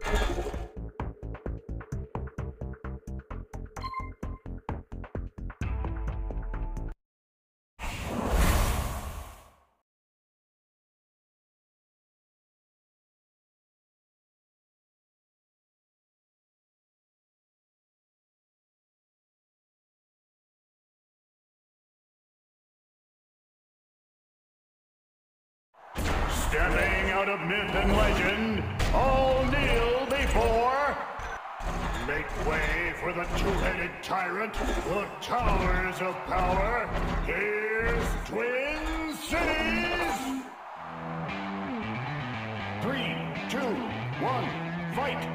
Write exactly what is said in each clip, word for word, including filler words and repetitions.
Stepping out of myth and legend, all kneel before. Make way for the two-headed tyrant, the towers of power. Here's Twin Cities! Three, two, one, fight!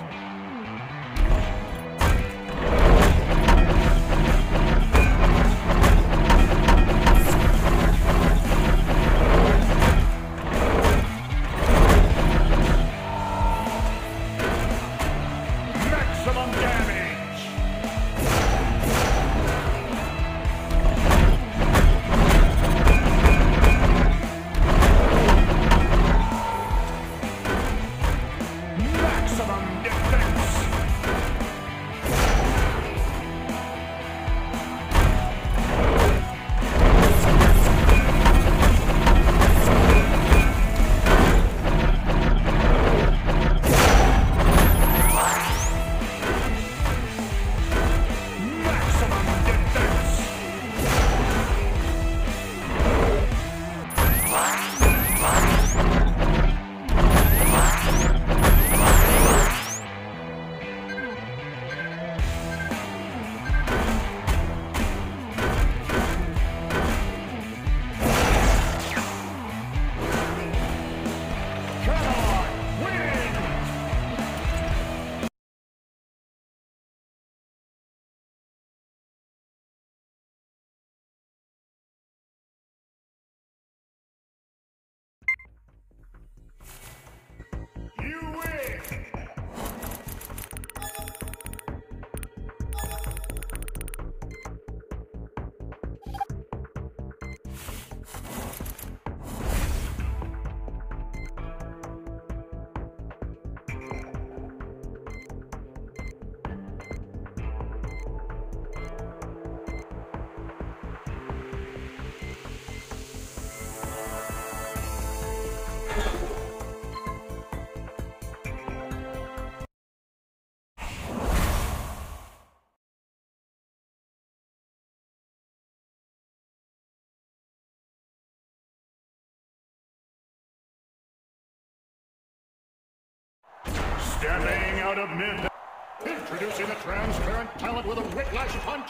Stepping out of mid, introducing a transparent talent with a whiplash punch,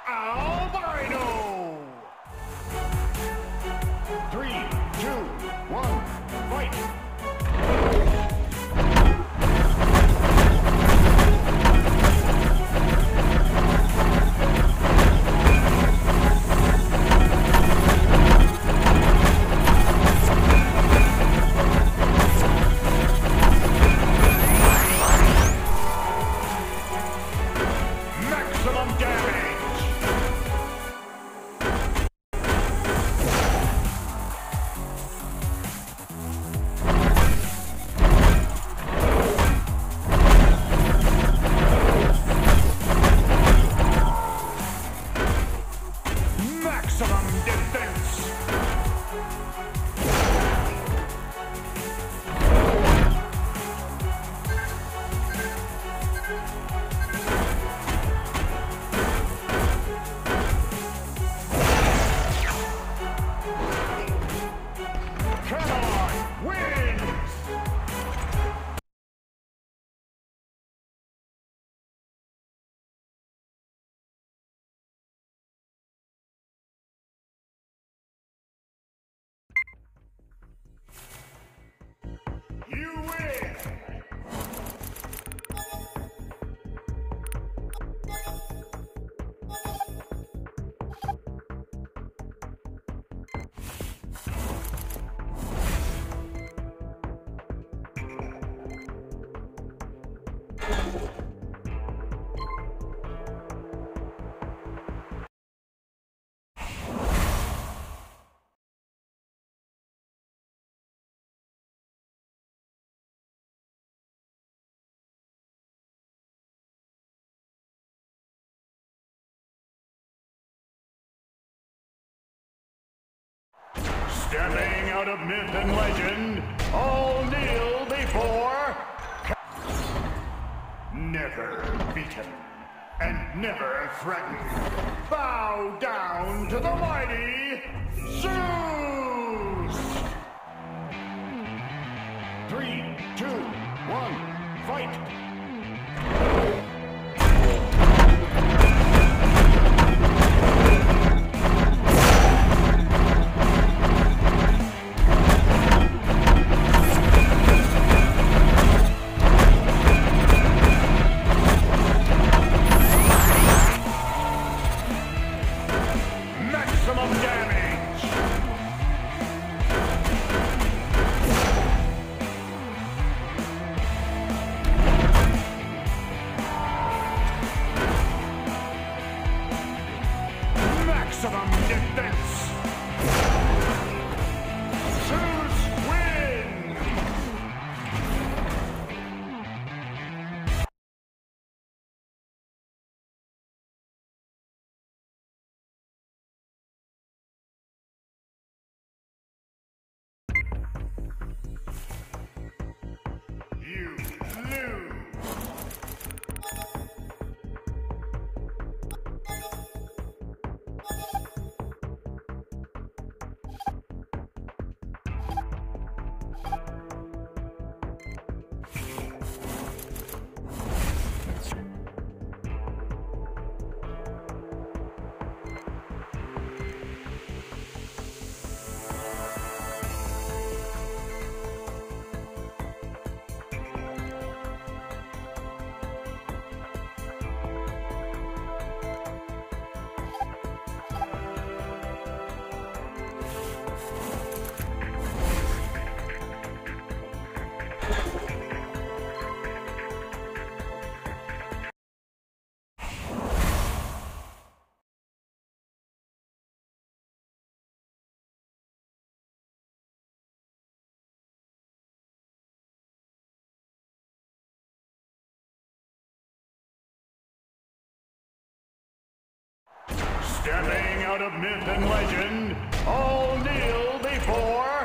Albino! Three, two, one, fight! Stepping out of myth and legend, all kneel before... Never beaten and never threatened. Bow down to the mighty SEUS! Three, two, one, fight! Maximum damage! Maximum defense! SEUS win! You lose! Stepping out of myth and legend, all kneel before...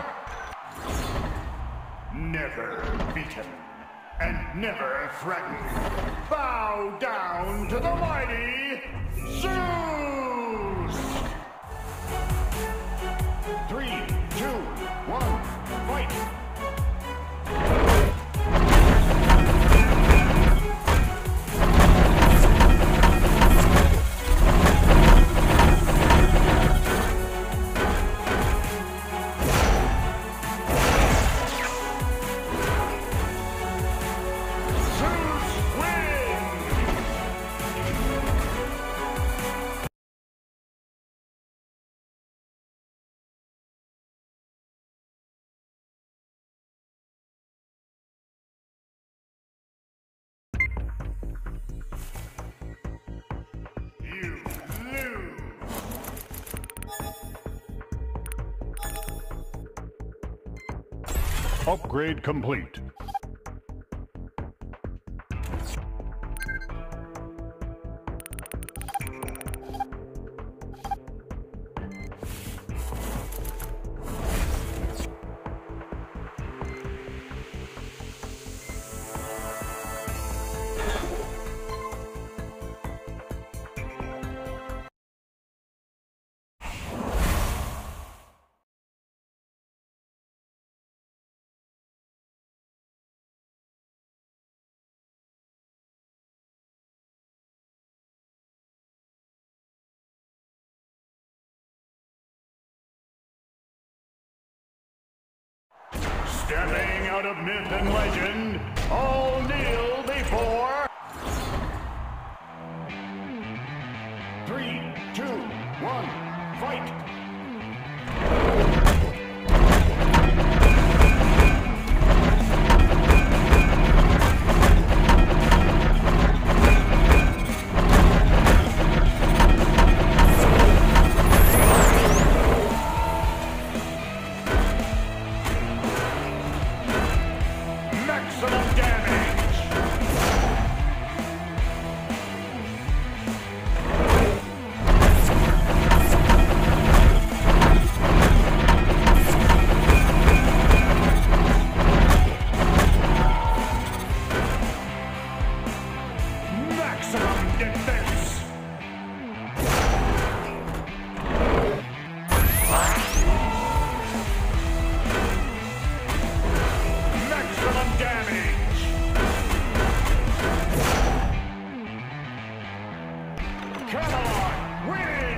Never beaten and never threatened. Bow down to the mighty SEUS! Three, two, one, fight! You lose! Upgrade complete. Stepping out of myth and legend, all kneel before... Three, two, one, fight! Maximum damage! CAMELOT wins!